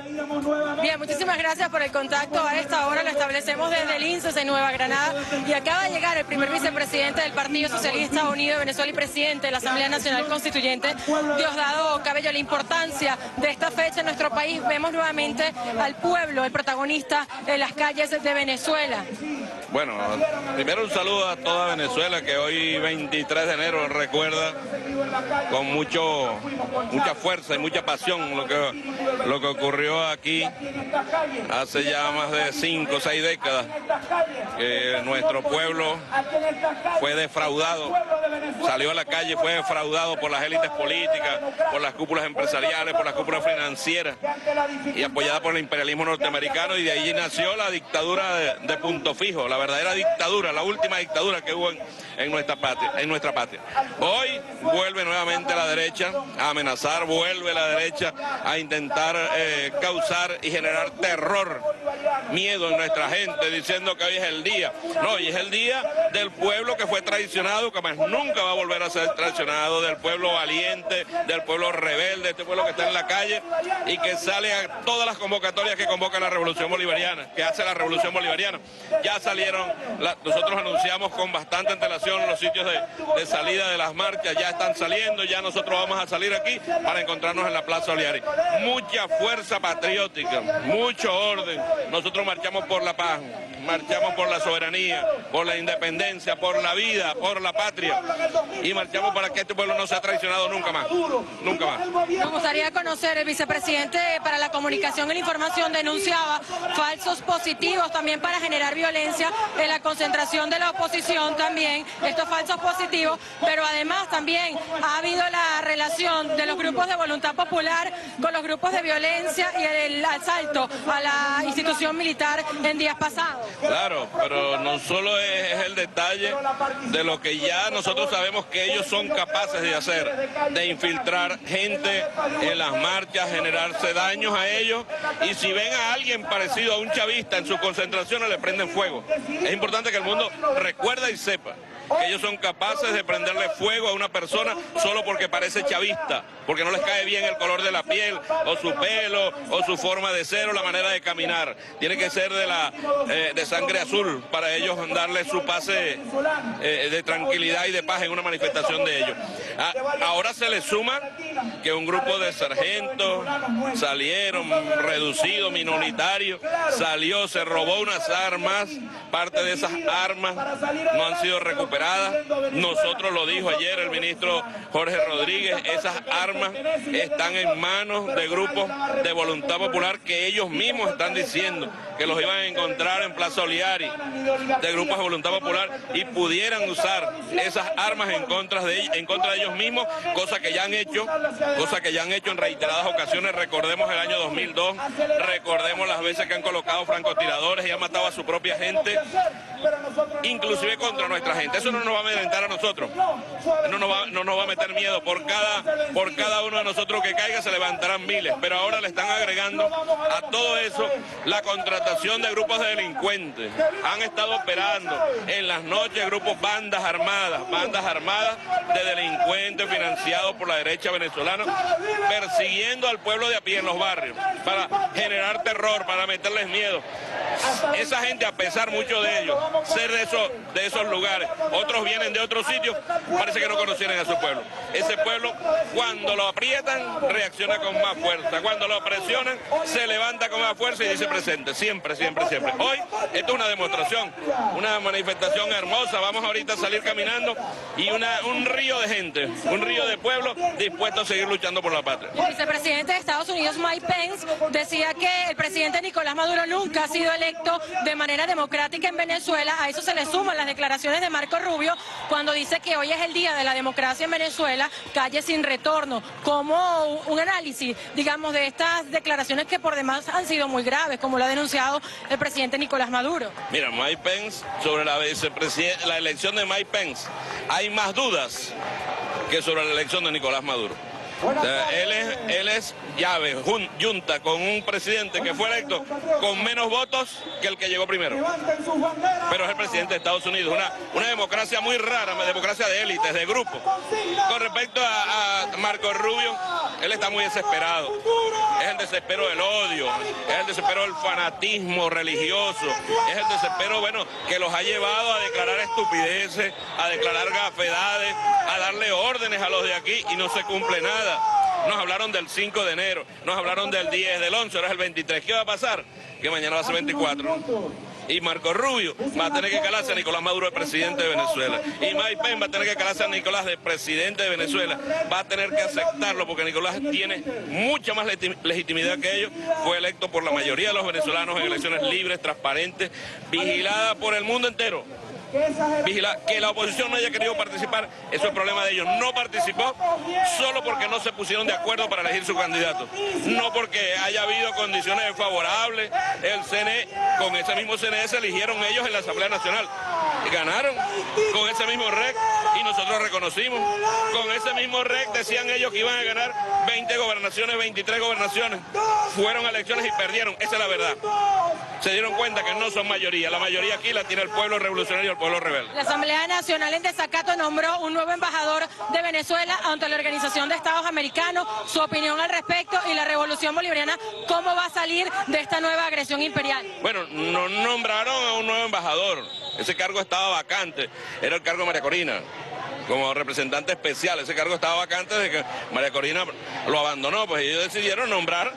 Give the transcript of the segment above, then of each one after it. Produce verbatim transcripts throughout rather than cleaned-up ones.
Bien, muchísimas gracias por el contacto. A esta hora lo establecemos desde el I N S S en Nueva Granada y acaba de llegar el primer vicepresidente del Partido Socialista Unido de Venezuela y presidente de la Asamblea Nacional Constituyente, Diosdado Cabello. La importancia de esta fecha en nuestro país, vemos nuevamente al pueblo, el protagonista en las calles de Venezuela. Bueno, primero un saludo a toda Venezuela que hoy veintitrés de enero recuerda con mucho, mucha fuerza y mucha pasión lo que, lo que ocurrió aquí hace ya más de cinco o seis décadas, que nuestro pueblo fue defraudado, salió a la calle, fue defraudado por las élites políticas, por las cúpulas empresariales, por las cúpulas financieras y apoyada por el imperialismo norteamericano, y de ahí nació la dictadura de, de Punto Fijo, la verdadera dictadura, la última dictadura que hubo en, en, nuestra patria, en nuestra patria. Hoy vuelve nuevamente la derecha a amenazar, vuelve la derecha a intentar eh, causar y generar terror, miedo en nuestra gente, diciendo que hoy es el día. No, hoy es el día del pueblo que fue traicionado, que más nunca va a volver a ser traicionado, del pueblo valiente, del pueblo rebelde, este pueblo que está en la calle y que sale a todas las convocatorias que convoca la Revolución Bolivariana, que hace la Revolución Bolivariana. Ya salieron, la, nosotros anunciamos con bastante antelación los sitios de, de salida de las marchas, ya están saliendo, ya nosotros vamos a salir aquí para encontrarnos en la Plaza Oliari. Mucha fuerza patriótica, mucho orden. Nosotros marchamos por la paz, marchamos por la soberanía, por la independencia, por la vida, por la patria, y marchamos para que este pueblo no sea traicionado nunca más, nunca más. Nos gustaría conocer, el vicepresidente para la comunicación y la información denunciaba falsos positivos también para generar violencia en la concentración de la oposición también, estos falsos positivos, pero además también ha habido la relación de los grupos de voluntad popular con los grupos de violencia y el asalto a la institución militar en días pasados. Claro, pero no solo es, es el detalle de lo que ya nosotros sabemos que ellos son capaces de hacer, de infiltrar gente en las marchas, generarse daños a ellos, y si ven a alguien parecido a un chavista en sus concentraciones le prenden fuego. Es importante que el mundo recuerde y sepa que ellos son capaces de prenderle fuego a una persona solo porque parece chavista, porque no les cae bien el color de la piel, o su pelo, o su forma de ser, o la manera de caminar. Tiene que ser de, la, eh, de sangre azul para ellos darle su pase eh, de tranquilidad y de paz en una manifestación de ellos. Ah, ahora se les suma que un grupo de sargentos salieron, reducidos, minoritarios, salió, se robó unas armas, parte de esas armas no han sido recuperadas. Nosotros lo dijo ayer el ministro Jorge Rodríguez, esas armas están en manos de grupos de voluntad popular que ellos mismos están diciendo que los iban a encontrar en Plaza Oliari, de grupos de voluntad popular, y pudieran usar esas armas en contra de, en contra de ellos mismos, cosa que ya han hecho, cosa que ya han hecho en reiteradas ocasiones. Recordemos el año dos mil dos, recordemos las veces que han colocado francotiradores y han matado a su propia gente, inclusive contra nuestra gente. Eso no nos va a amedrentar a nosotros, no nos va, no nos va a meter miedo. Por cada, por cada uno de nosotros que caiga se levantarán miles, pero ahora le están agregando a todo eso la contratación de grupos de delincuentes. Han estado operando en las noches grupos, bandas armadas, bandas armadas de delincuentes financiados por la derecha venezolana, persiguiendo al pueblo de a pie en los barrios, para generar terror, para meterles miedo. Esa gente, a pesar mucho de ellos, ser de esos, de esos lugares, otros vienen de otros sitios, parece que no conocieran a su pueblo. Ese pueblo, cuando lo aprietan, reacciona con más fuerza. Cuando lo presionan, se levanta con más fuerza y dice presente, siempre, siempre, siempre. Hoy, esto es una demostración, una manifestación hermosa. Vamos ahorita a salir caminando y una, un río de gente, un río de pueblo dispuesto a seguir luchando por la patria. El vicepresidente de Estados Unidos, Mike Pence, decía que el presidente Nicolás Maduro nunca ha sido electo de manera democrática en Venezuela. A eso se le suman las declaraciones de Marco Rubio cuando dice que hoy es el día de la democracia en Venezuela, calle sin retorno. Como un análisis, digamos, de estas declaraciones que por demás han sido muy graves, como lo ha denunciado el presidente Nicolás Maduro. Mira, Mike Pence, sobre la, la elección de Mike Pence, hay más dudas que sobre la elección de Nicolás Maduro. O sea, él es, él es llave, jun, junta con un presidente que fue electo con menos votos que el que llegó primero. Pero es el presidente de Estados Unidos, una, una democracia muy rara, una democracia de élites, de grupos. Con respecto a, a Marco Rubio, él está muy desesperado. Es el desespero del odio, es el desespero del fanatismo religioso, es el desespero, bueno, que los ha llevado a declarar estupideces, a declarar gafedades, a darle órdenes a los de aquí y no se cumple nada. Nos hablaron del cinco de enero, nos hablaron del diez, del once, ahora es el veintitrés. ¿Qué va a pasar? Que mañana va a ser veinticuatro. Y Marco Rubio va a tener que calarse a Nicolás Maduro, el presidente de Venezuela. Y Mike Pence va a tener que calarse a Nicolás, de presidente de Venezuela. Va a tener que aceptarlo porque Nicolás tiene mucha más legitimidad que ellos. Fue electo por la mayoría de los venezolanos en elecciones libres, transparentes, vigilada por el mundo entero. Vigila, que la oposición no haya querido participar, eso es problema de ellos. No participó solo porque no se pusieron de acuerdo para elegir su candidato, no porque haya habido condiciones favorables. El C N E, con ese mismo C N E se eligieron ellos en la Asamblea Nacional y ganaron con ese mismo R E C y nosotros reconocimos. Con ese mismo R E C decían ellos que iban a ganar veinte gobernaciones, veintitrés gobernaciones. Fueron a elecciones y perdieron, esa es la verdad. Se dieron cuenta que no son mayoría, la mayoría aquí la tiene el pueblo revolucionario, el pueblo rebelde. La Asamblea Nacional en desacato nombró un nuevo embajador de Venezuela ante la Organización de Estados Americanos. Su opinión al respecto y la Revolución Bolivariana, ¿cómo va a salir de esta nueva agresión imperial? Bueno, no nombraron a un nuevo embajador, ese cargo estaba vacante, era el cargo de María Corina. Como representante especial, ese cargo estaba vacante desde que María Corina lo abandonó, pues ellos decidieron nombrar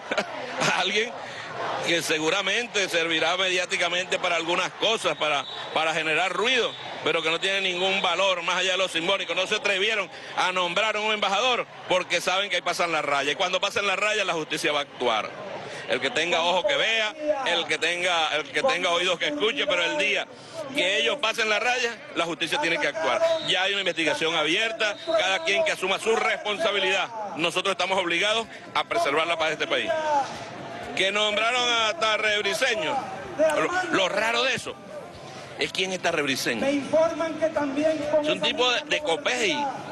a alguien que seguramente servirá mediáticamente para algunas cosas, para, para generar ruido, pero que no tiene ningún valor más allá de lo simbólico. No se atrevieron a nombrar a un embajador porque saben que ahí pasan la raya, y cuando pasen la raya la justicia va a actuar. El que tenga ojo que vea, el que tenga, el que tenga oídos que escuche, pero el día que ellos pasen la raya, la justicia tiene que actuar. Ya hay una investigación abierta, cada quien que asuma su responsabilidad. Nosotros estamos obligados a preservar la paz de este país. Que nombraron a Tarre Briceño, lo, lo raro de eso es quién es Tarre Briceño. Es un tipo de, de Copey,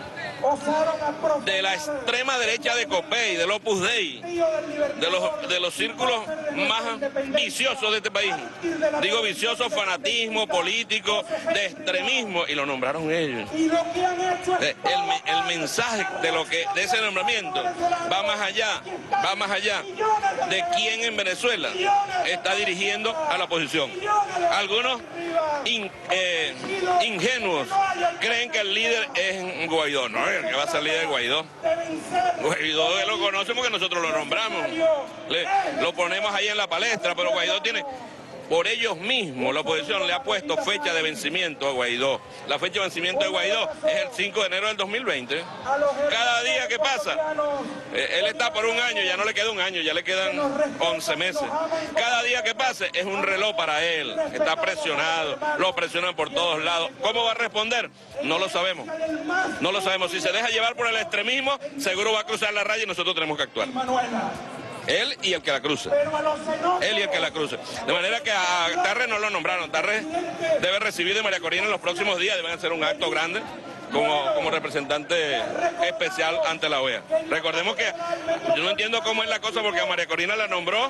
de la extrema derecha de Copey, del Opus Dei, de los, de los círculos más viciosos de este país. Digo vicioso, fanatismo político, de extremismo, y lo nombraron ellos. El, el mensaje de, lo que, de ese nombramiento va más allá, va más allá de quién en Venezuela está dirigiendo a la oposición. Algunos in, eh, ingenuos creen que el líder es Guaidó. No, el que va a ser líder es Guaidó. Guaidó lo conoce porque nosotros lo nombramos, Le, lo ponemos ahí en la palestra, pero Guaidó tiene, por ellos mismos, la oposición le ha puesto fecha de vencimiento a Guaidó. La fecha de vencimiento de Guaidó es el cinco de enero del dos mil veinte. Cada día que pasa, eh, él está por un año, ya no le queda un año, ya le quedan once meses. Cada día que pase es un reloj para él, está presionado, lo presionan por todos lados. ¿Cómo va a responder? No lo sabemos. No lo sabemos. Si se deja llevar por el extremismo, seguro va a cruzar la raya y nosotros tenemos que actuar. Él y el que la cruce. Él y el que la cruce. De manera que a Tarre no lo nombraron. Tarre debe recibir de María Corina en los próximos días. Deben hacer un acto grande como, como representante especial ante la O E A. Recordemos que yo no entiendo cómo es la cosa, porque a María Corina la nombró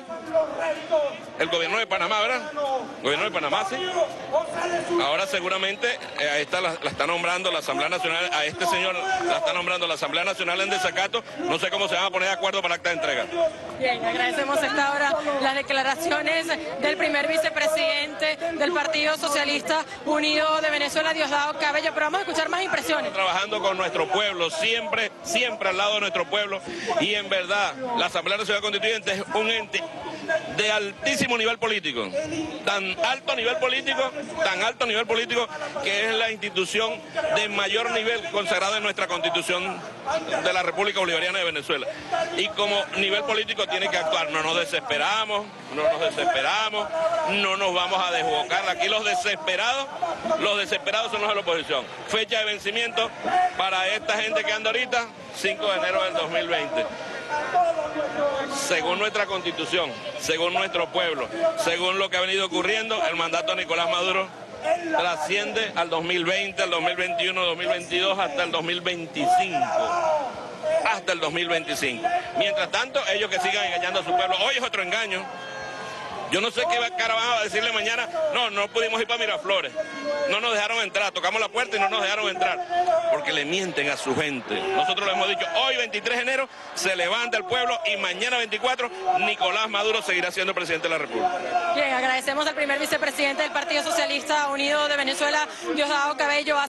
el gobierno de Panamá, ¿verdad? El gobierno de Panamá, sí. Ahora seguramente eh, a esta la, la está nombrando la Asamblea Nacional, a este señor la está nombrando la Asamblea Nacional en desacato. No sé cómo se van a poner de acuerdo para el acta de entrega. Bien, agradecemos a esta hora las declaraciones del primer vicepresidente del Partido Socialista Unido de Venezuela, Diosdado Cabello, pero vamos a escuchar más impresiones. Estamos trabajando con nuestro pueblo, siempre, siempre al lado de nuestro pueblo, y en verdad la Asamblea Nacional Constituyente es un ente de altísimo nivel político, tan alto nivel político, tan alto nivel político que es la institución de mayor nivel consagrada en nuestra Constitución de la República Bolivariana de Venezuela. Y como nivel político tiene que actuar. No nos desesperamos, no nos desesperamos, no nos vamos a desbocar. Aquí los desesperados, los desesperados son los de la oposición. Fecha de vencimiento para esta gente que anda ahorita, cinco de enero del dos mil veinte. Según nuestra Constitución, según nuestro pueblo, según lo que ha venido ocurriendo, el mandato de Nicolás Maduro trasciende al dos mil veinte, al dos mil veintiuno, dos mil veintidós, hasta el dos mil veinticinco. hasta el dos mil veinticinco. Mientras tanto, ellos que sigan engañando a su pueblo. Hoy es otro engaño. Yo no sé qué cara van a decirle mañana, no, no pudimos ir para Miraflores, no nos dejaron entrar, tocamos la puerta y no nos dejaron entrar, porque le mienten a su gente. Nosotros lo hemos dicho, hoy veintitrés de enero se levanta el pueblo y mañana veinticuatro Nicolás Maduro seguirá siendo presidente de la República. Bien, agradecemos al primer vicepresidente del Partido Socialista Unido de Venezuela, Diosdado Cabello.